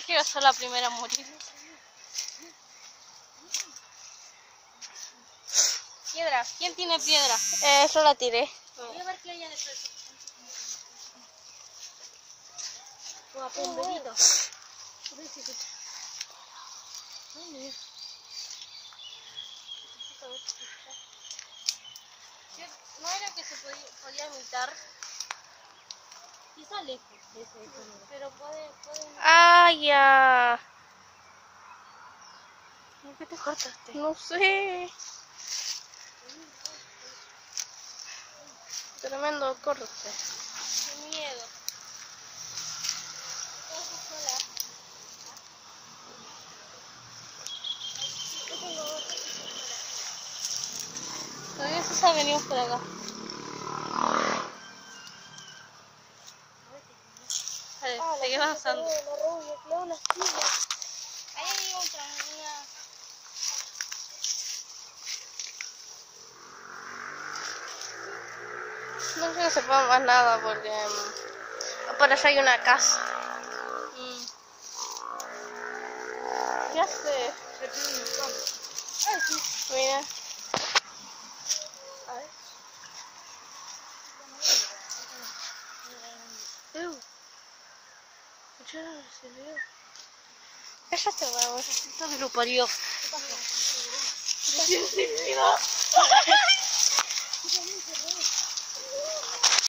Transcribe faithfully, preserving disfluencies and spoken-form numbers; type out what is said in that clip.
quiero ser la primera a morir. Piedra. ¿Quién tiene piedra? Eh, eso la tiré. Voy a ver qué hay adentro. Toma, un bebito. ¿No era que se podía, podía imitar? Quizá lejos de ese Pero puede... puede... Ah, ya. ¿Por qué te cortaste? No sé. Tremendo corte. Qué miedo. Todavía se sabe, venimos por acá. Vale, Ah, sigue avanzando. La rubia, claro, una silla. Ahí hay otra, una... No sé que se ponga más nada porque um, por allá hay una casa. Mm. ¿Qué hace? Ay, sí. Mira. A ver. Uh. Ya se vio. Cállate, huevón. Esto me lo parió. ¿Qué pasó? ¿Qué pasó?